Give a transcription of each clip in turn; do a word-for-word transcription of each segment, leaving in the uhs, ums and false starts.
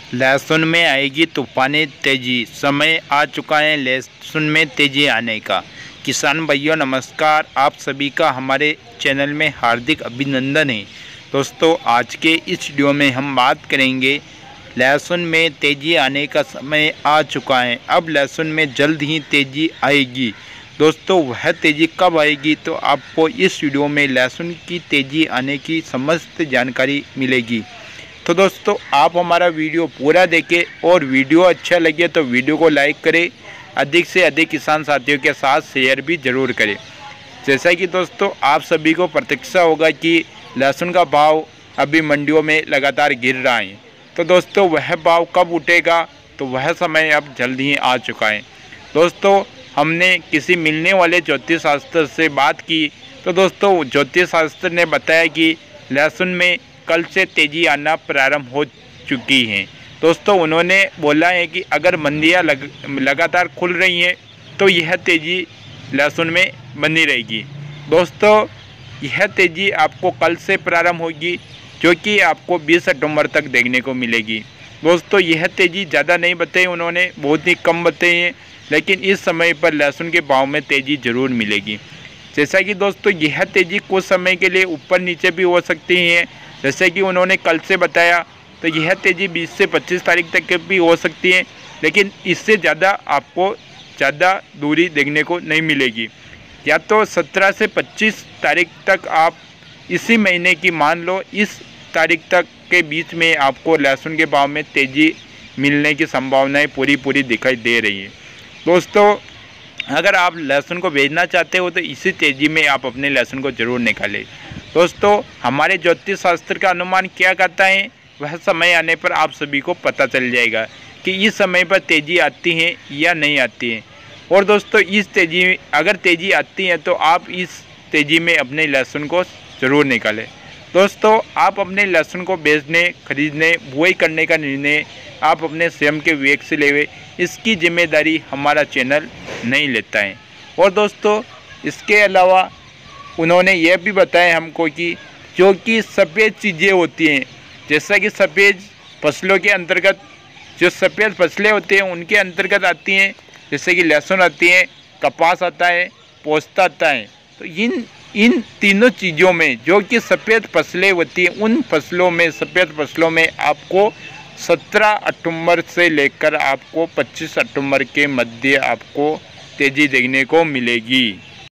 लहसुन में आएगी तूफानी तेजी, समय आ चुका है लहसुन में तेजी आने का। किसान भाइयों नमस्कार, आप सभी का हमारे चैनल में हार्दिक अभिनंदन है। दोस्तों आज के इस वीडियो में हम बात करेंगे लहसुन में तेजी आने का समय आ चुका है। अब लहसुन में जल्द ही तेजी आएगी। दोस्तों वह तेज़ी कब आएगी, तो आपको इस वीडियो में लहसुन की तेज़ी आने की समस्त जानकारी मिलेगी। तो दोस्तों आप हमारा वीडियो पूरा देखें और वीडियो अच्छा लगे तो वीडियो को लाइक करें, अधिक से अधिक किसान साथियों के साथ शेयर भी ज़रूर करें। जैसा कि दोस्तों आप सभी को प्रतीक्षा होगा कि लहसुन का भाव अभी मंडियों में लगातार गिर रहा है, तो दोस्तों वह भाव कब उठेगा, तो वह समय अब जल्द ही आ चुका है। दोस्तों हमने किसी मिलने वाले ज्योतिष शास्त्र से बात की, तो दोस्तों ज्योतिष शास्त्र ने बताया कि लहसुन में कल से तेज़ी आना प्रारंभ हो चुकी हैं। दोस्तों उन्होंने बोला है कि अगर मंडियाँ लग, लगातार खुल रही हैं तो यह तेज़ी लहसुन में बनी रहेगी। दोस्तों यह तेज़ी आपको कल से प्रारंभ होगी, जो कि आपको बीस अक्टूबर तक देखने को मिलेगी। दोस्तों यह तेज़ी ज़्यादा नहीं बताई उन्होंने, बहुत ही कम बताई है, लेकिन इस समय पर लहसुन के भाव में तेज़ी ज़रूर मिलेगी। जैसा कि दोस्तों यह तेज़ी कुछ समय के लिए ऊपर नीचे भी हो सकती है, जैसे कि उन्होंने कल से बताया, तो यह तेज़ी बीस से पच्चीस तारीख तक भी हो सकती है, लेकिन इससे ज़्यादा आपको ज़्यादा दूरी देखने को नहीं मिलेगी। या तो सत्रह से पच्चीस तारीख तक आप इसी महीने की मान लो, इस तारीख तक के बीच में आपको लहसुन के भाव में तेज़ी मिलने की संभावनाएं पूरी पूरी दिखाई दे रही है। दोस्तों अगर आप लहसुन को बेचना चाहते हो तो इसी तेज़ी में आप अपने लहसुन को ज़रूर निकालें। दोस्तों हमारे ज्योतिष शास्त्र का अनुमान क्या कहता है, वह समय आने पर आप सभी को पता चल जाएगा कि इस समय पर तेज़ी आती है या नहीं आती है। और दोस्तों इस तेज़ी अगर तेज़ी आती है तो आप इस तेज़ी में अपने लहसुन को ज़रूर निकालें। दोस्तों आप अपने लहसुन को बेचने, खरीदने, बुआई करने का निर्णय आप अपने स्वयं के विवेक से लेवे, इसकी जिम्मेदारी हमारा चैनल नहीं लेता है। और दोस्तों इसके अलावा उन्होंने यह भी बताया हमको कि जो कि सफ़ेद चीज़ें होती हैं, जैसा कि सफ़ेद फसलों के अंतर्गत जो सफ़ेद फसलें होती हैं उनके अंतर्गत आती हैं, जैसे कि लहसुन आती है, कपास आता है, पोस्ता आता है। तो इन इन तीनों चीज़ों में जो कि सफ़ेद फसलें होती हैं, उन फसलों में सफ़ेद फसलों में आपको सत्रह अक्टूबर से लेकर आपको पच्चीस अक्टूबर के मध्य आपको तेज़ी देखने को मिलेगी।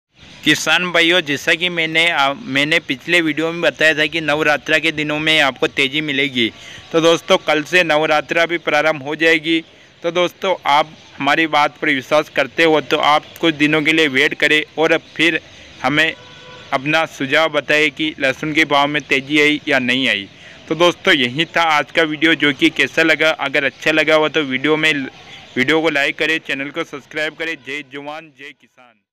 किसान भाइयों जैसा कि मैंने आ, मैंने पिछले वीडियो में बताया था कि नवरात्रा के दिनों में आपको तेज़ी मिलेगी, तो दोस्तों कल से नवरात्रा भी प्रारंभ हो जाएगी। तो दोस्तों आप हमारी बात पर विश्वास करते हो तो आप कुछ दिनों के लिए वेट करें और फिर हमें अपना सुझाव बताएं कि लहसुन के भाव में तेज़ी आई या नहीं आई। तो दोस्तों यही था आज का वीडियो, जो कि कैसा लगा, अगर अच्छा लगा हो तो वीडियो में वीडियो को लाइक करें, चैनल को सब्सक्राइब करें। जय जवान जय किसान।